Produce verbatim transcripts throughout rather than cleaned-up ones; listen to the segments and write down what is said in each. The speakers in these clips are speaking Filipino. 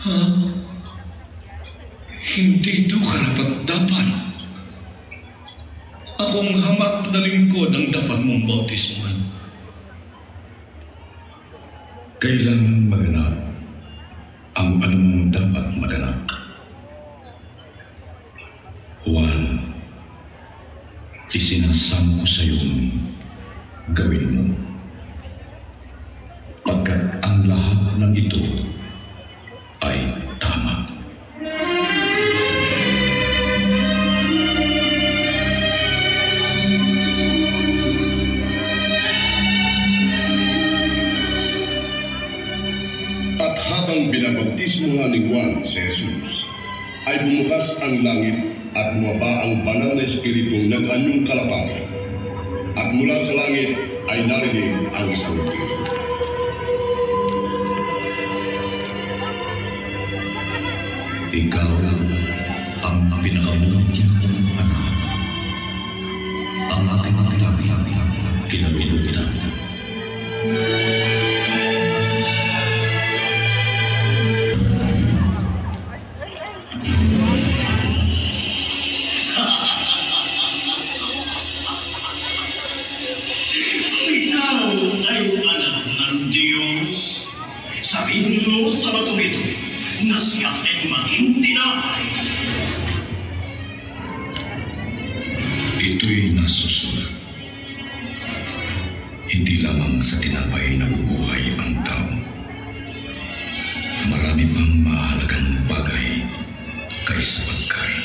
Ha? Hindi ito karapat-dapat. Akong hamak na lingkod ang dapat mong bautismuhan. Kailangan maganap ang anumang dapat maganap. Juan, isinasamo ko sa iyong gawin mo. Pagkat ang lahat ng ito ay tama. At habang binabautismo nga ni Juan si Jesus, ay bumukas ang langit at bumaba ang banal na Espiritong nag-anyong kalapati. At mula sa langit ay narinig ang isang tinig. Ikaw ang pinakamulyang anak, ang ating tabi-tabi kinabinutan. Ikaw ay anak ng Diyos. Sabihin mo sa batong ito na siya ay maging tinapay. Ito'y nasusulat. Hindi lamang sa tinapay nabubuhay ang tao. Marami pang mahalagang bagay kaysa pagkain.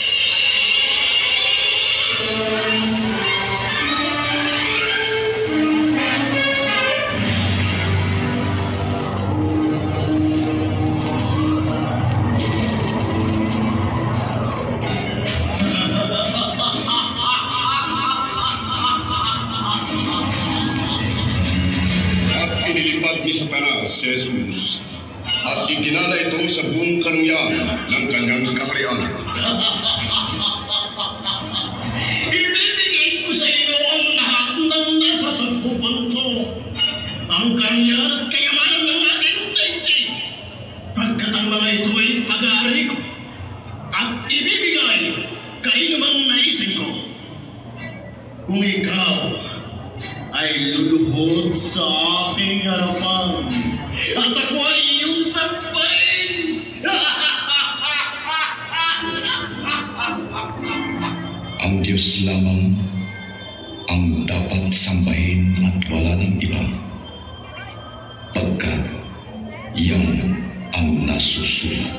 Ni Satanas si Jesus at itinala ito sa buong kanuyan ng kanyang kaharian. Ibibigay ko sa iyo ang lahat ng nasa sangkupan ko, ang kanya kayamanan ng aking daigdig, pagkat ang mga ito ay pag-aari ko at ibibigay kayo mang naisin ko. Kung ikaw ay luluhod sa aking harapan at ako ay iyong sampain. Ang Diyos lamang ang dapat sambahin at wala ng iba, pagkat yan ang nasusulat.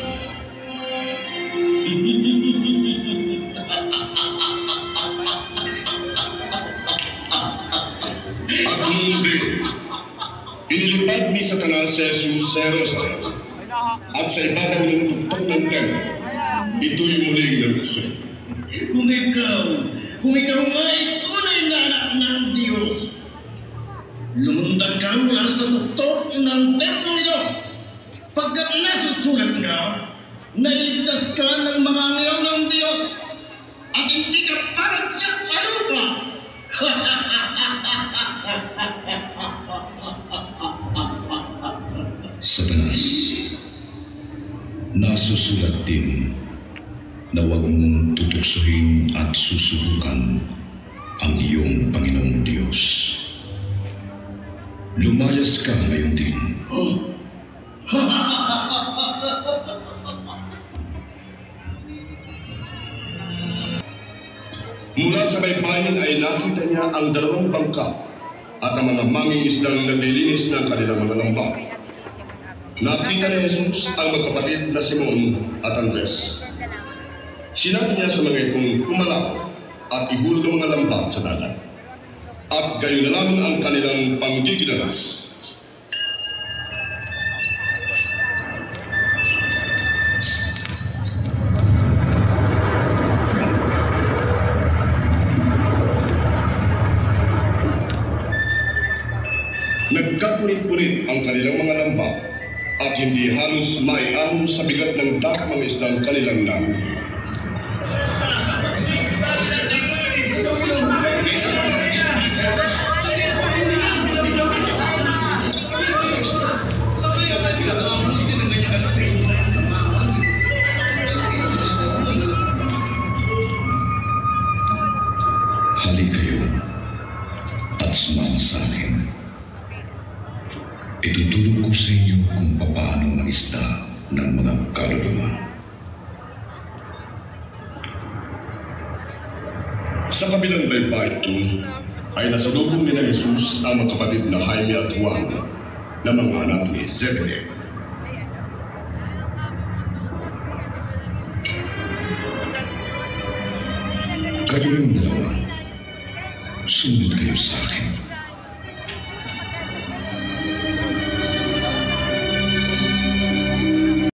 At hindi, inilipad ni Satanas si Jesus sa Jerusalem at sa ibabaw ng tuktok ng templo, ito'y muling nalusot. Kung ikaw, kung ikaw ay tunay na anak ng Diyos, lumundag ka mula sa tuktok ng templo ito, pagkat nasusulat nga, nailigtas ka ng mga anghel ng Diyos at hindi ka parang sa lupa. Satanas, nasusulat din na huwag mong tutuksohin at susubukan ang iyong Panginoong Diyos. Lumayas ka ngayon din. Oh. Mula sa baybayin ay nakita niya ang dalawang bangka at ang mga mangingisdang naglilinis ng kanilang mga lambat. Nakita ni Jesus ang magkapatid na Simon at Andres. Sinabi niya sa mga itong pumalak at ihulog ang mga lambat sa dagat. At gayon na lamang ang kanilang panggiginalas. Nagkapunit-punit ang kanilang mga lambat at hindi halos maiahon sa bigat ng dakang mga isdang kanilang nahuli. itutulong ko sa inyo kung papaano mangisda ng mga kaluluwa. Sa kabilang baybayin ay nasalubong ni na Jesus ang magkapatid na Jaime at Juan na mga anak ni Zebedee. Kayong dalawa, sumunod kayo sa akin.